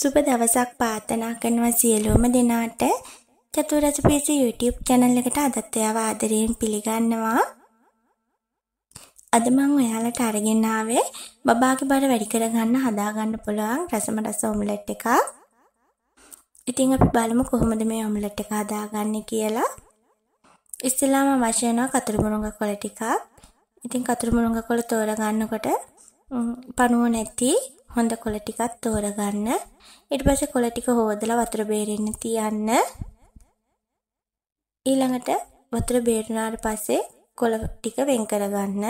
සුබ දවසක් ප්‍රාර්ථනා කරනවා සියලුම දෙනාට. චතුරාර්ය YouTube channel එකට අදත් ඔයාව ආදරයෙන් පිළිගන්නවා. අද මම ඔයාලට අරගෙන ආවේ බබාගේ බර වැඩි කරගන්න හදාගන්න පුළුවන් රසම රස ඔම්ලට් එකක්. ඉතින් අපි බලමු කොහොමද මේ ඔම්ලට් එක හදාගන්නේ කියලා. ඉස්සෙල්ලාම අවශ්‍ය වෙනවා කතර මුරුංග කොළ ටිකක්. ඉතින් කතර මුරුංග කොළ තෝරගන්නකොට පණුව නැති හොඳ කොළ ටිකක් තෝරගන්න. ඊට පස්සේ කොළ ටික හොදලා වතුර බේරෙන්න තියන්න. ඊළඟට වතුර බේරුණාට පස්සේ කොළ ටික වෙන් කරගන්න.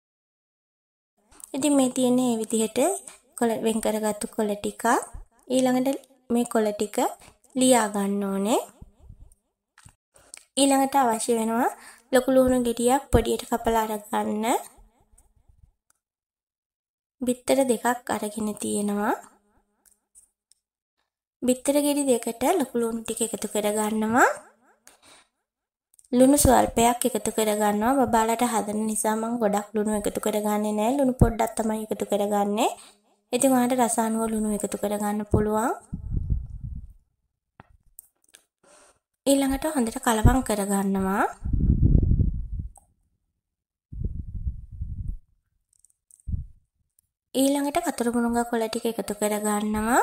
ඉතින් මේ තියෙන මේ විදිහට කොළ වෙන් කරගත්තු කොළ ටික ඊළඟට මේ කොළ ටික ලියා ගන්න ඕනේ. ඊළඟට අවශ්‍ය වෙනවා ලොකු ලුණු ගෙඩියක් පොඩියට කපලා අරගන්න. බිත්තර දෙකක් අරගෙන තියෙනවා. බිත්තර ගෙඩි දෙකට ලොකු ලුණු ටික එකතු කරගන්නවා. ලුණු ස්වල්පයක් එකතු කරගන්නවා. බබාලට හදන නිසා මම ගොඩක් ලුණු එකතු කරගන්නේ නැහැ. ලුණු පොඩ්ඩක් තමයි එකතු කරගන්නේ. ඉතින් ඔයාලට රස අනුව ලුණු එකතු කරගන්න පුළුවන්. ඊළඟට හොඳට කලවම් කරගන්නවා. ඊළඟට කතර මුරුංග කොළ ටික එකතු කරගන්නවා.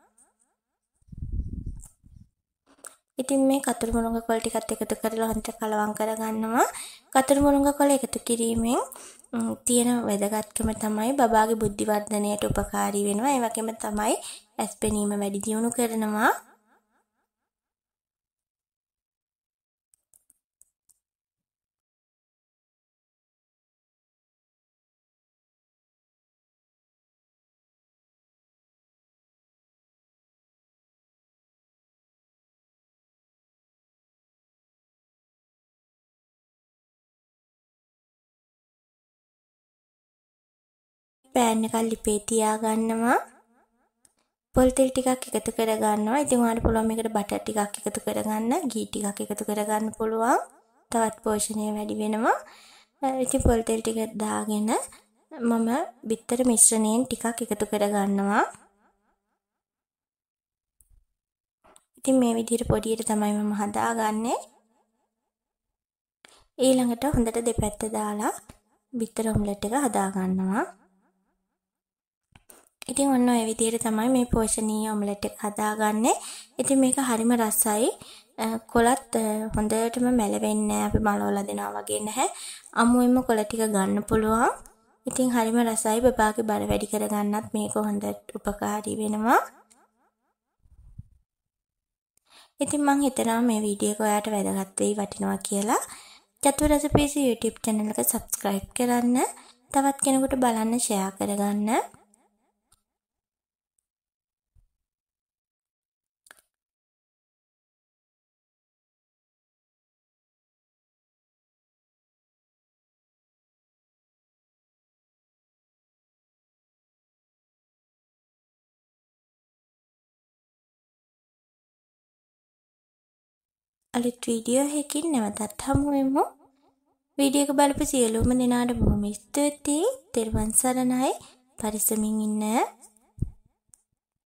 ඉතින් මේ කතර මුරුංග කොළ ටිකත් එකතු කරලා හොඳට කලවම් කරගන්නවා. කතර මුරුංග කොළ එකතු කිරීමෙන් තියෙන වැදගත්කම තමයි බබාගේ බුද්ධි වර්ධනයට උපකාරී වෙනවා. ඒ වගේම තමයි ඇස් පෙනීම වැඩි දියුණු කරනවා. පෑන් එකක් ලිපේ තියාගන්නවා. පොල් තෙල් ටිකක් එකතු කරගන්නවා. ඉතින් ඔයාලට පුළුවන් මේකට බටර් ටිකක් එකතු කරගන්න, ගී ටිකක් එකතු කරගන්න පුළුවන්. තවත් පෝෂණය වැඩි වෙනවා. ඉතින් පොල් තෙල් ටික දාගෙන මම බිත්තර මිශ්‍රණයෙන් ටිකක් එකතු කරගන්නවා. ඉතින් මේ විදිහට පොඩියට තමයි මම හදාගන්නේ. ඊළඟට හොඳට දෙපැත්ත දාලා බිත්තර ඔම්ලට් එක හදාගන්නවා. ඉතින් ඔන්න ඔය විදිහට තමයි මේ පෝෂණීය ඔම්ලට් එක හදාගන්නේ. ඉතින් මේක හරිම රසයි. කොලත් හොඳටම මැලවෙන්නේ නැහැ. අපි මලවලා දෙනවා වගේ නැහැ. අමුවෙන්ම කොළ ටික ගන්න පුළුවන්. ඉතින් හරිම රසයි. බබාගේ බර වැඩි කරගන්නත් මේක හොඳට උපකාරී වෙනවා. ඉතින් මම හිතනවා මේ වීඩියෝ එක ඔයාලට වැදගත් වෙයි වටිනවා කියලා. චතුරාර්ය YouTube channel එක subscribe කරන්න. තවත් කෙනෙකුට බලන්න share කරගන්න. අලුත් වීඩියෝ එකකින් නැවතත් හමු වෙමු. වීඩියෝ එක බලපු සියලුම දෙනාට බොහොම ස්තුතියි. තෙරුවන් සරණයි. පරිස්සමින් ඉන්න.